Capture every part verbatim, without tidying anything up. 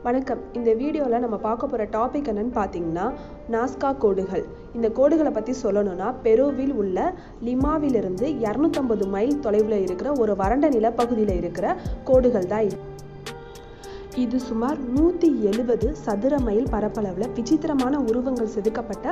வணக்கம். இந்த வீடியோவில் நம்ம பார்க்க போகிற டாபிக் என்னன்னு பார்த்தீங்கன்னா நாஸ்கா கோடுகள். இந்த கோடுகளை பற்றி சொல்லணும்னா பெருவில் உள்ள லிமாவிலிருந்து இரநூத்தம்பது மைல் தொலைவில் இருக்கிற ஒரு வறண்ட நிலப்பகுதியில் இருக்கிற கோடுகள் தான் இது. இது சுமார் நூற்றி எழுபது சதுர மைல் பரப்பளவில் விசித்திரமான உருவங்கள் செதுக்கப்பட்ட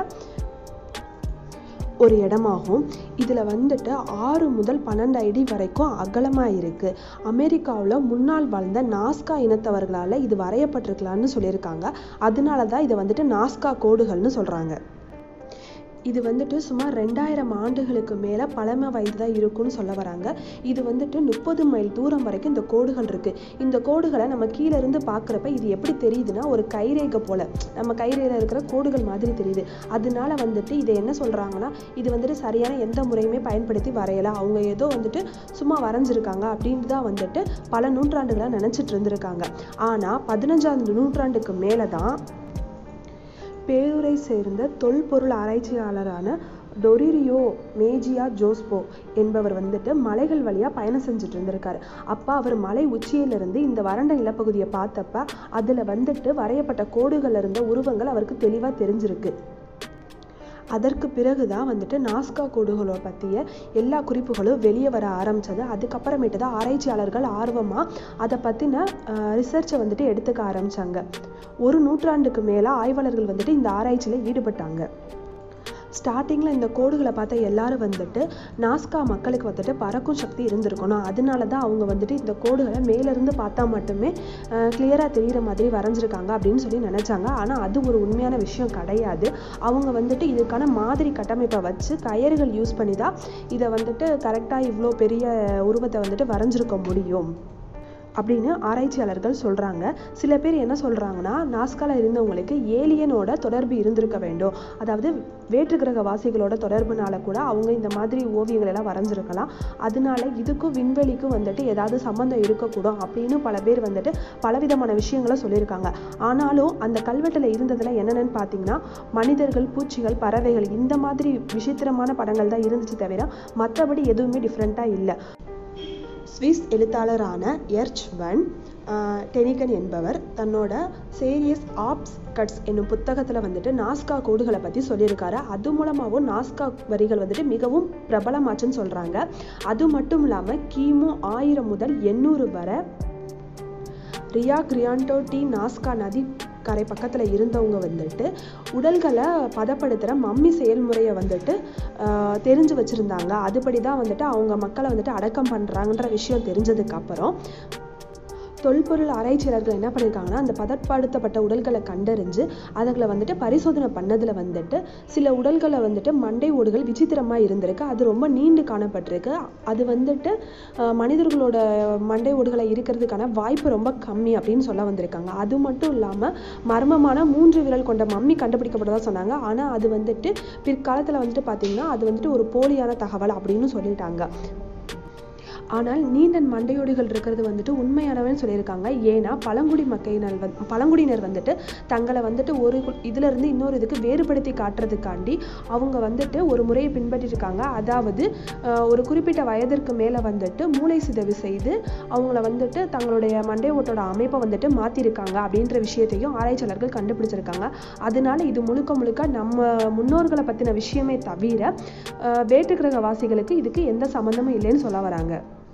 ஒரு இடமாகும். இதில் வந்துட்டு ஆறு முதல் பன்னெண்டு அடி வரைக்கும் அகலமாக இருக்குது. அமெரிக்காவில் முன்னால் வாழ்ந்த நாஸ்கா இனத்தவர்களால் இது வரையப்பட்டிருக்கலான்னு சொல்லியிருக்காங்க. அதனால தான் இதை வந்துட்டு நாஸ்கா கோடுகள்னு சொல்கிறாங்க. இது வந்துட்டு சுமார் ரெண்டாயிரம் ஆண்டுகளுக்கு மேலே பழமை வயது தான் இருக்குன்னு சொல்ல வராங்க. இது வந்துட்டு முப்பது மைல் தூரம் வரைக்கும் இந்த கோடுகள் இருக்குது. இந்த கோடுகளை நம்ம கீழே இருந்து பார்க்குறப்ப இது எப்படி தெரியுதுன்னா ஒரு கைரேகை போல், நம்ம கைரேகையில் இருக்கிற கோடுகள் மாதிரி தெரியுது. அதனால வந்துட்டு இதை என்ன சொல்கிறாங்கன்னா இது வந்துட்டு சரியான எந்த முறையுமே பயன்படுத்தி வரையலாம், அவங்க ஏதோ வந்துட்டு சும்மா வரைஞ்சிருக்காங்க அப்படின்னு தான் வந்துட்டு பல நூற்றாண்டுகளாக நினச்சிட்டு இருந்திருக்காங்க. ஆனால் பதினஞ்சாம் நூற்றாண்டுக்கு மேலே தான் பேரூரை சேர்ந்த தொல்பொருள் ஆராய்ச்சியாளரான டொரிரியோ மேஜியா ஜோஸ்போ என்பவர் வந்துட்டு மலைகள் வழியாக பயணம் செஞ்சுட்டு இருந்திருக்காரு. அப்போ அவர் மலை உச்சியிலிருந்து இந்த வறண்ட நிலப்பகுதியை பார்த்தப்ப அதில் வந்துட்டு வரையப்பட்ட கோடுகள் இருந்த உருவங்கள் அவருக்கு தெளிவாக தெரிஞ்சிருக்கு. அதற்கு பிறகு தான் வந்துட்டு நாஸ்கா கோடுகளை பற்றிய எல்லா குறிப்புகளும் வெளியே வர ஆரம்பித்தது. அதுக்கப்புறமேட்டு தான் ஆராய்ச்சியாளர்கள் ஆர்வமாக அதை பற்றின ரிசர்ச்சை வந்துட்டு எடுத்துக்க ஆரம்பித்தாங்க. ஒரு நூற்றாண்டுக்கு மேலே ஆய்வாளர்கள் வந்துட்டு இந்த ஆராய்ச்சியில் ஈடுபட்டாங்க. ஸ்டார்டிங்கில் இந்த கோடுகளை பார்த்த எல்லாரும் வந்துட்டு நாஸ்கா மக்களுக்கு வந்துட்டு பறக்கும் சக்தி இருந்திருக்கணும், அதனால தான் அவங்க வந்துட்டு இந்த கோடுகளை மேலேருந்து பார்த்தா மட்டுமே கிளியராக தெரிகிற மாதிரி வரைஞ்சிருக்காங்க அப்படின்னு சொல்லி நினச்சாங்க. ஆனால் அது ஒரு உண்மையான விஷயம் கிடையாது. அவங்க வந்துட்டு இதுக்கான மாதிரி கட்டமைப்பை வச்சு கயறுகள் யூஸ் பண்ணி தான் இதை வந்துட்டு கரெக்டாக இவ்வளோ பெரிய உருவத்தை வந்துட்டு வரைஞ்சிருக்க முடியும் அப்படின்னு ஆராய்ச்சியாளர்கள் சொல்கிறாங்க. சில பேர் என்ன சொல்கிறாங்கன்னா நாஸ்காவில் இருந்தவங்களுக்கு ஏலியனோட தொடர்பு இருந்திருக்க வேண்டும், அதாவது வேற்று கிரக வாசிகளோட தொடர்புனால கூட அவங்க இந்த மாதிரி ஓவியங்கள் எல்லாம் வரைஞ்சிருக்கலாம். அதனால இதுக்கும் விண்வெளிக்கும் வந்துட்டு ஏதாவது சம்மந்தம் இருக்கக்கூடும் அப்படின்னு பல பேர் வந்துட்டு பலவிதமான விஷயங்களை சொல்லியிருக்காங்க. ஆனாலும் அந்த கல்வெட்டில் இருந்ததில் என்னென்னு பார்த்தீங்கன்னா மனிதர்கள், பூச்சிகள், பறவைகள் இந்த மாதிரி விசித்திரமான படங்கள் தான் இருந்துச்சு தவிர மற்றபடி எதுவுமே டிஃப்ரெண்ட்டாக இல்லை. ஸ்விஸ் எழுத்தாளரான எர்ச் வன் டெனிகன் என்பவர் தன்னோட சீரியஸ் ஆப்ஸ் கட்ஸ் என்னும் புத்தகத்தில் வந்துட்டு நாஸ்கா கோடுகளை பற்றி சொல்லியிருக்காரு. அது மூலமாகவும் நாஸ்கா வரிகள் வந்துட்டு மிகவும் பிரபலமாச்சுன்னு சொல்கிறாங்க. அது மட்டும் இல்லாமல் கிமு ஆயிரம் முதல் எண்ணூறு வரை ரியா கிரியாண்டோ டி நாஸ்கா நதி கரை பக்கத்தில் இருந்தவங்க வந்துட்டு உடல்களை பதப்படுத்துகிற மம்மி செயல்முறையை வந்துட்டு தெரிஞ்சு வச்சுருந்தாங்க. அதுபடி தான் வந்துட்டு அவங்க மக்களை வந்துட்டு அடக்கம் பண்ணுறாங்கன்ற விஷயம் தெரிஞ்சதுக்கப்புறம் தொல்பொருள் ஆராய்ச்சியாளர்கள் என்ன பண்ணியிருக்காங்கன்னா அந்த பதப்படுத்தப்பட்ட உடல்களை கண்டறிஞ்சு அதுகளை வந்துட்டு பரிசோதனை பண்ணதில் வந்துட்டு சில உடல்களை வந்துட்டு மண்டை ஓடுகள் விசித்திரமாக இருந்திருக்கு. அது ரொம்ப நீண்டு காணப்பட்டிருக்கு. அது வந்துட்டு மனிதர்களோட மண்டை ஓடுகளை இருக்கிறதுக்கான வாய்ப்பு ரொம்ப கம்மி அப்படின்னு சொல்ல வந்திருக்காங்க. அது மட்டும் இல்லாமல் மர்மமான மூன்று விரல் கொண்ட மம்மி கண்டுபிடிக்கப்பட்டதாக சொன்னாங்க. ஆனால் அது வந்துட்டு பிற்காலத்தில் வந்துட்டு பார்த்திங்கன்னா அது வந்துட்டு ஒரு போலியான தகவல் அப்படின்னு சொல்லிட்டாங்க. ஆனால் நீண்ட மண்டையோடுகள் இருக்கிறது வந்துட்டு உண்மையானவன்னு சொல்லியிருக்காங்க. ஏன்னா பழங்குடி மக்களினர் வந் பழங்குடியினர் வந்துட்டு தங்களை வந்துட்டு ஒரு இதுல இருந்து இன்னொரு இதுக்கு வேறுபடுத்தி காட்டுறதுக்காண்டி அவங்க வந்துட்டு ஒரு முறையை பின்பற்றிருக்காங்க. அதாவது ஒரு குறிப்பிட்ட வயதிற்கு மேலே வந்துட்டு மூளை சிதைவு செய்து அவங்கள வந்துட்டு தங்களுடைய மண்டை ஓட்டோட அமைப்பை வந்துட்டு மாற்றிருக்காங்க அப்படின்ற விஷயத்தையும் ஆராய்ச்சியாளர்கள் கண்டுபிடிச்சிருக்காங்க. அதனால இது முழுக்க முழுக்க நம்ம முன்னோர்களை பற்றின விஷயமே தவிர வேற்று கிரக வாசிகளுக்கு இதுக்கு எந்த சம்மந்தமும் இல்லைன்னு சொல்ல வராங்க.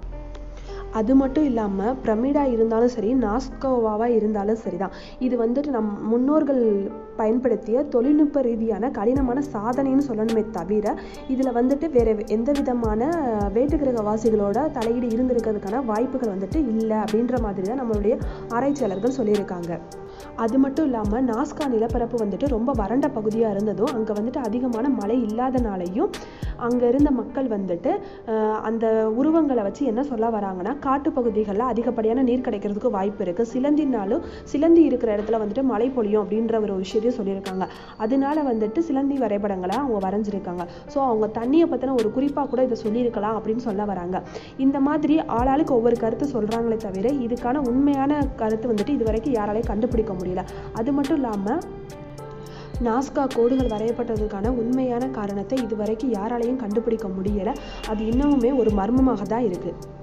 அது மட்டும் இல்லாமல் பிரமிடாக இருந்தாலும் சரி, நாஸ்கோவாவாக இருந்தாலும் சரிதான், இது வந்துட்டு நம் முன்னோர்கள் பயன்படுத்திய தொழில்நுட்ப ரீதியான கடினமான சாதனைன்னு சொல்லணுமே தவிர இதில் வந்துட்டு வேறு எந்த விதமான வேற்று கிரக வாசிகளோட தலையீடு இருந்திருக்கிறதுக்கான வாய்ப்புகள் வந்துட்டு இல்லை அப்படின்ற மாதிரி தான் நம்மளுடைய ஆராய்ச்சியாளர்கள் சொல்லியிருக்காங்க. அது மட்டும் இல்லாமல் நாஸ்கா நிலப்பரப்பு வந்துட்டு ரொம்ப வறண்ட பகுதியாக இருந்ததும் அங்கே வந்துட்டு அதிகமான மழை இல்லாதனாலையும் அங்கே இருந்த மக்கள் வந்துட்டு அந்த உருவங்களை வச்சு என்ன சொல்ல வராங்கன்னா காட்டுப்பகுதிகளில் அதிகப்படியான நீர் கிடைக்கிறதுக்கு வாய்ப்பு இருக்குது, சிலந்தினாலும் சிலந்தி இருக்கிற இடத்துல வந்துட்டு மழை பொழியும் அப்படின்ற ஒரு விஷயத்தையும் சொல்லியிருக்காங்க. அதனால வந்துட்டு சிலந்தி வரைபடங்களை அவங்க வரைஞ்சிருக்காங்க. ஸோ அவங்க தண்ணியை பற்றின ஒரு குறிப்பாக கூட இதை சொல்லியிருக்கலாம் அப்படின்னு சொல்ல வராங்க. இந்த மாதிரி ஆளாளுக்கு ஒவ்வொரு கருத்து சொல்கிறாங்களே தவிர இதுக்கான உண்மையான கருத்து வந்துட்டு இது வரைக்கும் யாராலையும் கண்டுபிடிக்க முடியல. அது மட்டும் இல்லாமல் நாஸ்கா கோடுகள் வரையப்பட்டதுக்கான உண்மையான காரணத்தை இதுவரைக்கும் யாராலையும் கண்டுபிடிக்க முடியலை. அது இன்னமுமே ஒரு மர்மமாக தான் இருக்குது.